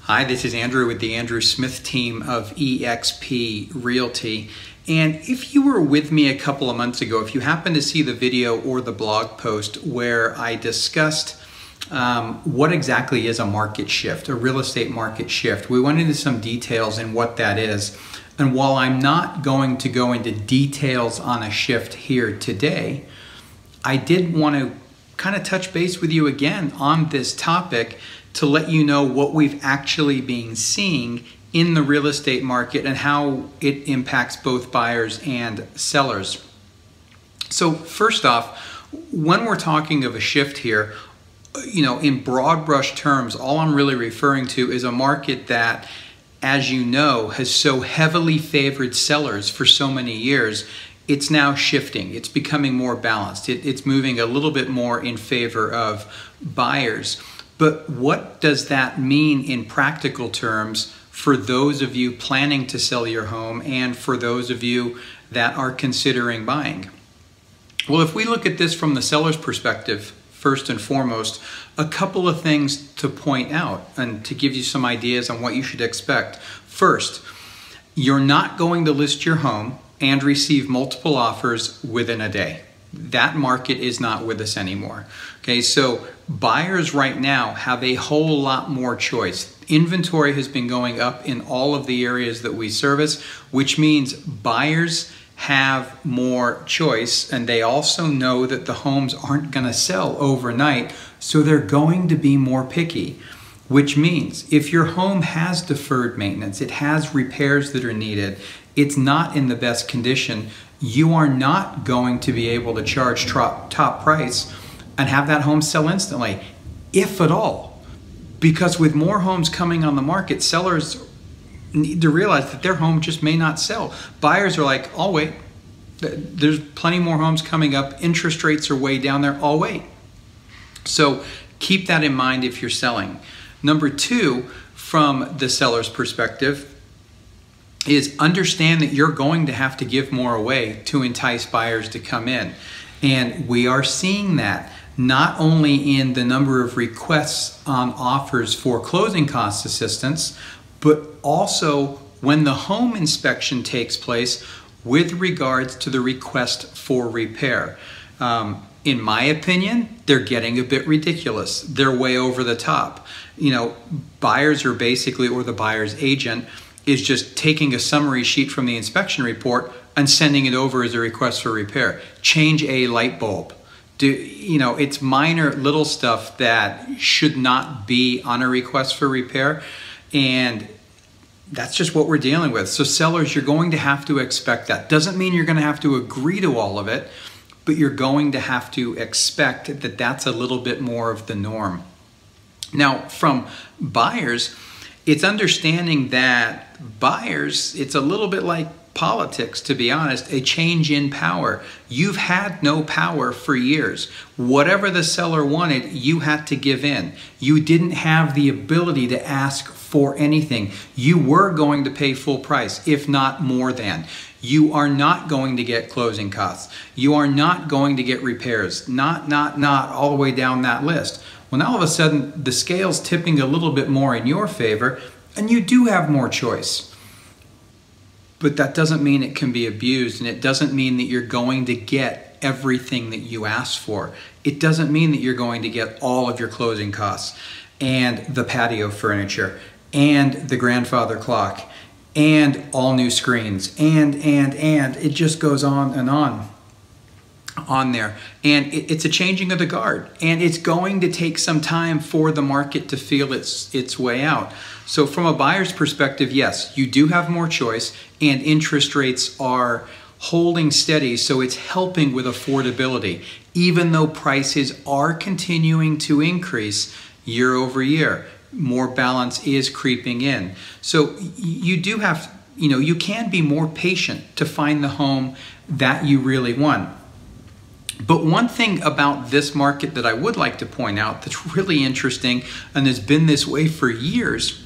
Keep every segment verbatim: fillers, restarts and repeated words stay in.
Hi, this is Andrew with the Andrew Smith team of E X P Realty. And if you were with me a couple of months ago, if you happen to see the video or the blog post where I discussed um, what exactly is a market shift, a real estate market shift, we went into some details in what that is. And while I'm not going to go into details on a shift here today, I did want to kind of touch base with you again on this topic to let you know what we've actually been seeing in the real estate market and how it impacts both buyers and sellers. So first off, when we're talking of a shift here, you know, in broad brush terms, all I'm really referring to is a market that, as you know, has so heavily favored sellers for so many years. It's now shifting. It's becoming more balanced. It, it's moving a little bit more in favor of buyers. But what does that mean in practical terms for those of you planning to sell your home and for those of you that are considering buying? Well, if we look at this from the seller's perspective, first and foremost, a couple of things to point out and to give you some ideas on what you should expect. First, you're not going to list your home and receive multiple offers within a day. That market is not with us anymore. Okay, so buyers right now have a whole lot more choice. Inventory has been going up in all of the areas that we service, which means buyers have more choice, and they also know that the homes aren't going to sell overnight, so they're going to be more picky. Which means if your home has deferred maintenance, it has repairs that are needed, it's not in the best condition, you are not going to be able to charge top, top price and have that home sell instantly, if at all. Because with more homes coming on the market, sellers need to realize that their home just may not sell. Buyers are like, I'll wait. There's plenty more homes coming up. Interest rates are way down there. I'll wait. So keep that in mind if you're selling. Number two, from the seller's perspective, is understand that you're going to have to give more away to entice buyers to come in. And we are seeing that not only in the number of requests on offers for closing cost assistance, but also when the home inspection takes place with regards to the request for repair. Um, in my opinion, they're getting a bit ridiculous. They're way over the top. You know, buyers are basically, or the buyer's agent, is just taking a summary sheet from the inspection report and sending it over as a request for repair. Change a light bulb. Do, you know, it's minor little stuff that should not be on a request for repair, and that's just what we're dealing with. So sellers, you're going to have to expect that. Doesn't mean you're going to have to agree to all of it, but you're going to have to expect that that's a little bit more of the norm. Now, from buyers, it's understanding that buyers, it's a little bit like politics, to be honest, a change in power. You've had no power for years. Whatever the seller wanted, you had to give in. You didn't have the ability to ask for anything. You were going to pay full price, if not more than. You are not going to get closing costs. You are not going to get repairs. Not, not, not, all the way down that list. Well, now all of a sudden, the scale's tipping a little bit more in your favor, and you do have more choice. But that doesn't mean it can be abused, and it doesn't mean that you're going to get everything that you asked for. It doesn't mean that you're going to get all of your closing costs, and the patio furniture, and the grandfather clock, and all new screens, and, and, and. It just goes on and on. on there, and it, it's a changing of the guard, and it's going to take some time for the market to feel its its way out. So from a buyer's perspective, yes, you do have more choice, and interest rates are holding steady, so it's helping with affordability, even though prices are continuing to increase year over year. More balance is creeping in. So you do have, you know, you can be more patient to find the home that you really want. But one thing about this market that I would like to point out that's really interesting and has been this way for years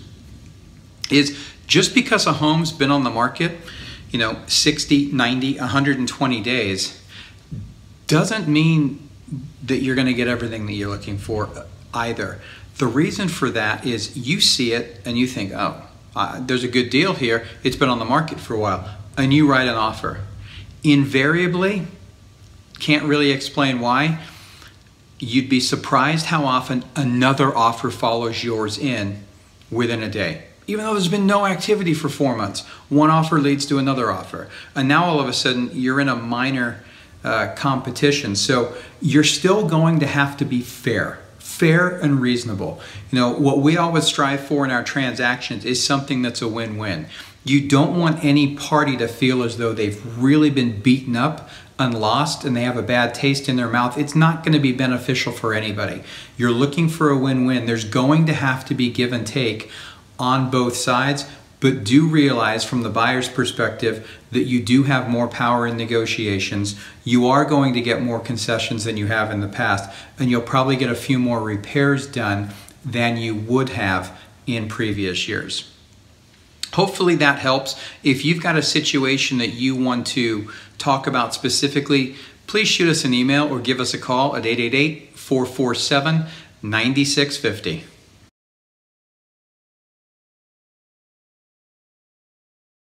is just because a home's been on the market, you know, sixty, ninety, one hundred twenty days, doesn't mean that you're going to get everything that you're looking for. either. The reason for that is you see it and you think, oh, uh, there's a good deal here. It's been on the market for a while. And you write an offer. Invariably, can't really explain why, you'd be surprised how often another offer follows yours in within a day. Even though there's been no activity for four months, one offer leads to another offer. And now all of a sudden you're in a minor uh, competition. So you're still going to have to be fair, fair and reasonable. You know, what we always strive for in our transactions is something that's a win-win. You don't want any party to feel as though they've really been beaten up and lost and they have a bad taste in their mouth. It's not going to be beneficial for anybody. You're looking for a win-win. There's going to have to be give and take on both sides, but do realize from the buyer's perspective that you do have more power in negotiations. You are going to get more concessions than you have in the past, and you'll probably get a few more repairs done than you would have in previous years. Hopefully that helps. If you've got a situation that you want to talk about specifically, please shoot us an email or give us a call at eight eight eight, four four seven, nine six five zero.